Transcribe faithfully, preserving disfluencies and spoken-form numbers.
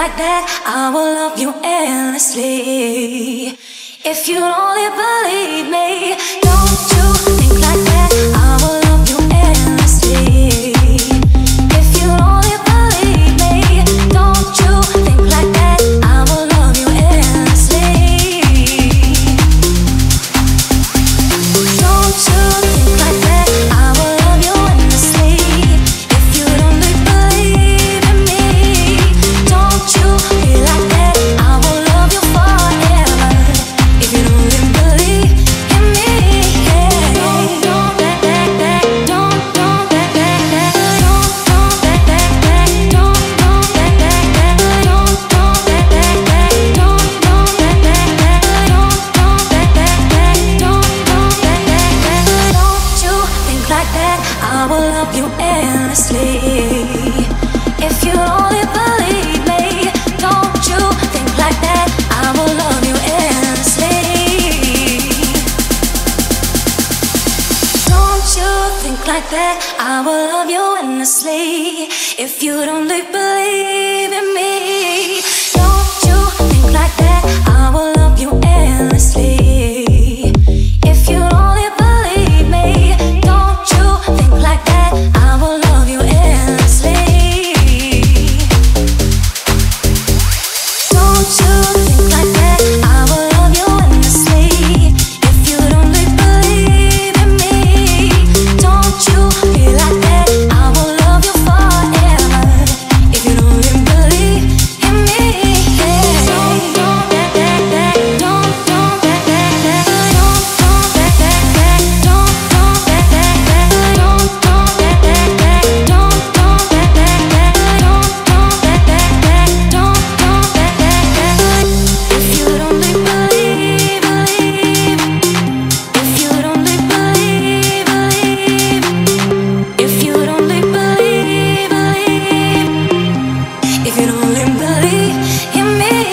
like that, I will love you endlessly. If you only believe me, don't you think like that, I will love you endlessly. If you only believe me, don't you think like that, I will love you endlessly. Don't you think like that, I will love you endlessly. If you only believe in me, don't you be like that, I will love you forever. If you only believe in me, yeah. Don't, don't, that, that, that, don't, don't, that, that, that, don't, don't, that, that, that, don't, don't, that, that, that, don't, don't, that, that, that, don't, don't, that, that, that, don't, don't, that, that, that, don't, don't, that, that, that. Don't you think like that, I will love you endlessly. If you only believe me, don't you think like that, I will love you endlessly. Don't you think like that, I will love you endlessly. If you only believe in me, don't you think like that, I will love you endlessly. If you only believe me, don't you think like that, I will love you endlessly. Don't you think like that, I will love you endlessly. If you only believe in me, don't you be like that, I will love you forever. If you only believe in me, yeah. Don't, don't, that, that, that, don't, don't, that, that, that, don't, don't, that, that, that, don't, don't, that, that, that, don't, don't, that, that, that, don't, don't, that, that, that, don't, don't, that, that, that, don't, don't, that, that, that. If you only believe, believe. If you only believe, believe. If you only believe, believe. If you only believe in me.